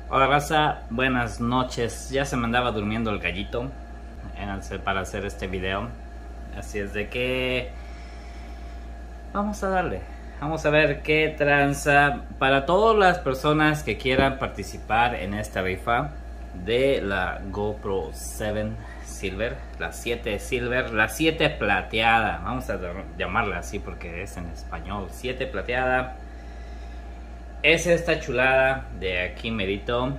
Hola raza, buenas noches. Ya se me andaba durmiendo el gallito para hacer este video. Así es de que vamos a darle. Vamos a ver qué tranza. Para todas las personas que quieran participar en esta rifa de la GoPro 7 Silver, la 7 Silver, la 7 plateada. Vamos a llamarla así porque es en español. 7 plateada. Es esta chulada de aquí merito.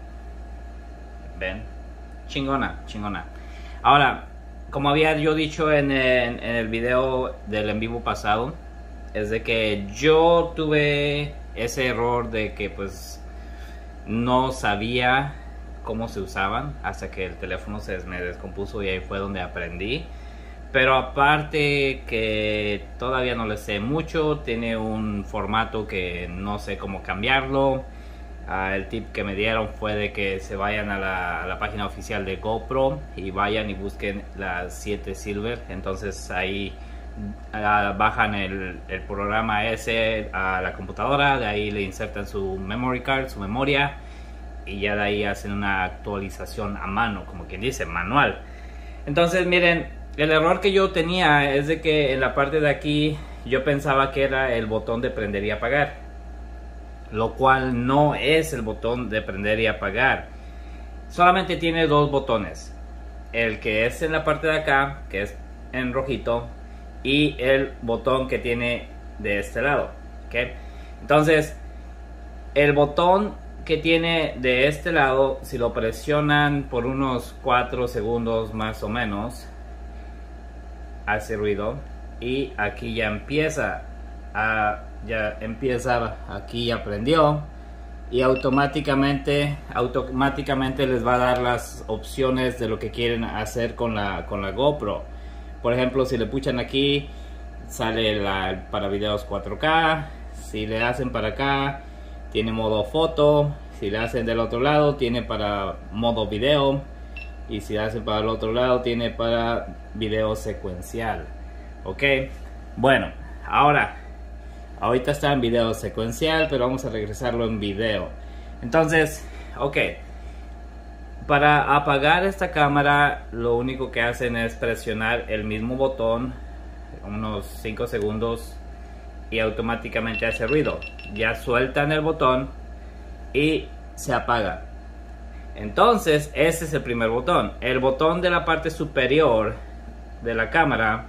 Ven, chingona, chingona. Ahora, como había yo dicho en el video del en vivo pasado, es de que yo tuve ese error de que pues no sabía cómo se usaban hasta que el teléfono me descompuso, y ahí fue donde aprendí. Pero aparte que todavía no le sé mucho, tiene un formato que no sé cómo cambiarlo. El tip que me dieron fue de que se vayan a la página oficial de GoPro y vayan y busquen la 7 Silver. Entonces ahí bajan el programa ese a la computadora, de ahí le insertan su memory card, su memoria, y ya de ahí hacen una actualización a mano, como quien dice, manual. Entonces miren, el error que yo tenía es de que en la parte de aquí yo pensaba que era el botón de prender y apagar, lo cual no es el botón de prender y apagar. Solamente tiene dos botones, el que es en la parte de acá, que es en rojito, y el botón que tiene de este lado, ¿okay? Entonces el botón que tiene de este lado, si lo presionan por unos 4 segundos más o menos, hace ruido, y aquí ya empieza aquí ya prendió, y automáticamente les va a dar las opciones de lo que quieren hacer con la GoPro. Por ejemplo, si le puchan aquí, sale para videos 4K. Si le hacen para acá, tiene modo foto. Si le hacen del otro lado, tiene para modo video. Y si le hacen para el otro lado, tiene para video secuencial. Ok, bueno, ahorita está en video secuencial, pero vamos a regresarlo en video. Entonces, ok, para apagar esta cámara, lo único que hacen es presionar el mismo botón unos 5 segundos y automáticamente hace ruido. Ya sueltan el botón y se apaga. Entonces ese es el primer botón. El botón de la parte superior de la cámara,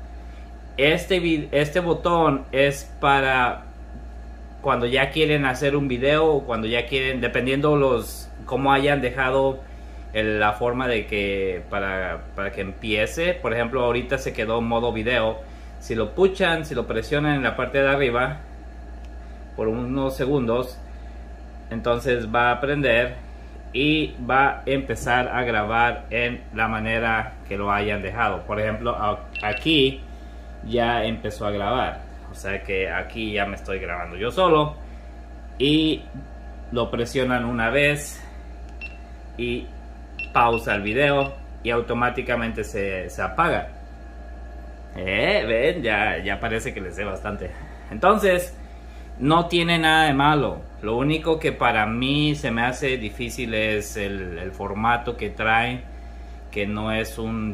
este botón es para cuando ya quieren hacer un video, o cuando ya quieren, dependiendo cómo hayan dejado la forma de que para que empiece. Por ejemplo, ahorita se quedó en modo video. Si lo puchan, si lo presionan en la parte de arriba por unos segundos, entonces va a prender y va a empezar a grabar en la manera que lo hayan dejado. Por ejemplo, aquí ya empezó a grabar, o sea que aquí ya me estoy grabando yo solo, y lo presionan una vez y pausa el video y automáticamente se apaga. Ven, ya parece que les sé bastante. Entonces no tiene nada de malo. Lo único que para mí se me hace difícil es el formato que trae, que no es un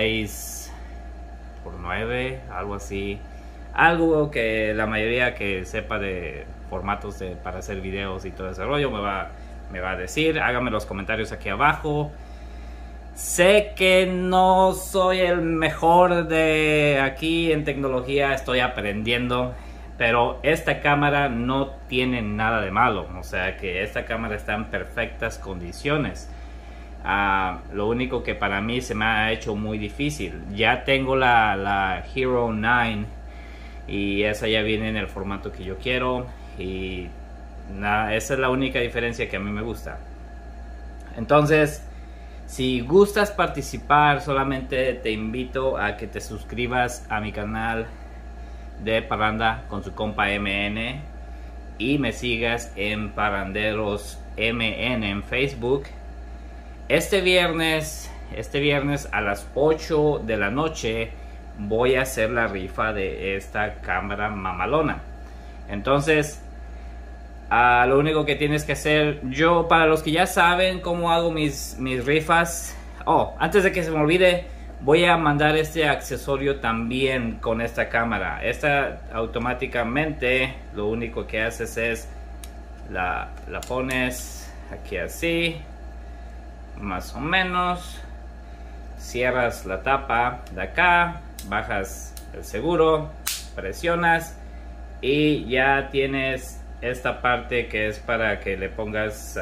16:9, algo así. Algo que la mayoría que sepa de formatos para hacer videos y todo ese rollo me va a decir. Háganme los comentarios aquí abajo. Sé que no soy el mejor de aquí en tecnología, estoy aprendiendo, pero esta cámara no tiene nada de malo. O sea que esta cámara está en perfectas condiciones. Lo único que para mí se me ha hecho muy difícil, ya tengo la Hero 9 y esa ya viene en el formato que yo quiero, y esa es la única diferencia que a mí me gusta. Entonces, si gustas participar, solamente te invito a que te suscribas a mi canal de Parranda con su compa MN, y me sigas en Parranderos MN en Facebook. Este viernes a las 8 de la noche voy a hacer la rifa de esta cámara mamalona. Entonces Lo único que tienes que hacer, yo para los que ya saben cómo hago mis rifas, antes de que se me olvide, voy a mandar este accesorio también con esta cámara. Esta automáticamente lo único que haces es la pones aquí así, más o menos, cierras la tapa de acá, bajas el seguro, presionas y ya tienes esta parte que es para que le pongas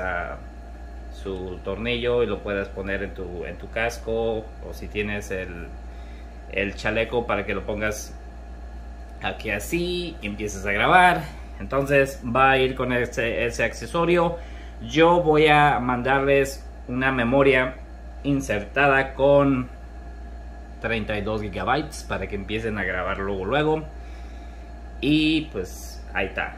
su tornillo y lo puedas poner en tu casco, o si tienes el chaleco para que lo pongas aquí así y empieces a grabar. Entonces va a ir con ese accesorio. Yo voy a mandarles una memoria insertada con 32 gigabytes para que empiecen a grabar luego. Y pues ahí está.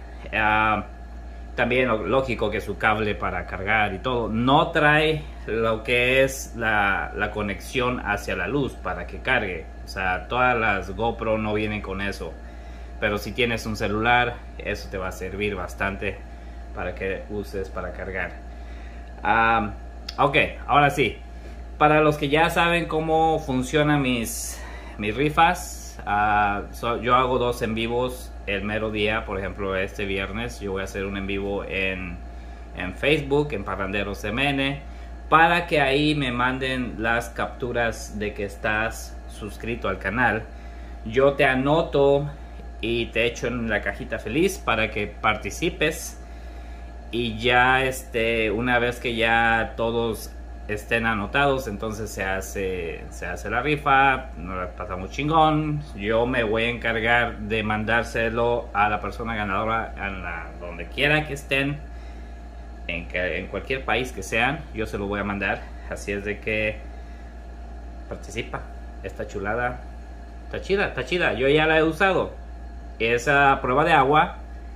También lógico que su cable para cargar y todo no trae lo que es la conexión hacia la luz para que cargue. O sea, todas las GoPro no vienen con eso, pero si tienes un celular, eso te va a servir bastante para que uses para cargar. Ok, ahora sí, para los que ya saben cómo funcionan mis rifas, yo hago 2 en vivos el mero día. Por ejemplo, este viernes yo voy a hacer un en vivo en Facebook, en Parranderos MN, para que ahí me manden las capturas de que estás suscrito al canal. Yo te anoto y te echo en la cajita feliz para que participes, y ya una vez que ya todos estén anotados, entonces se hace la rifa, nos la pasamos chingón. Yo me voy a encargar de mandárselo a la persona ganadora donde quiera que estén, en cualquier país que sean, yo se lo voy a mandar. Así es de que participa. Esta chulada está chida, yo ya la he usado. Esa prueba de agua,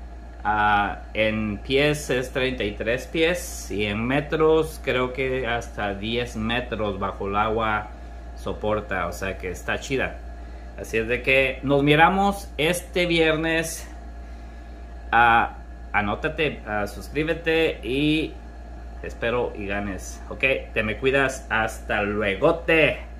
en pies es 33 pies y en metros creo que hasta 10 metros bajo el agua soporta, o sea que está chida. Así es de que nos miramos este viernes. Anótate, suscríbete y espero y ganes. Ok, te me cuidas, hasta luego.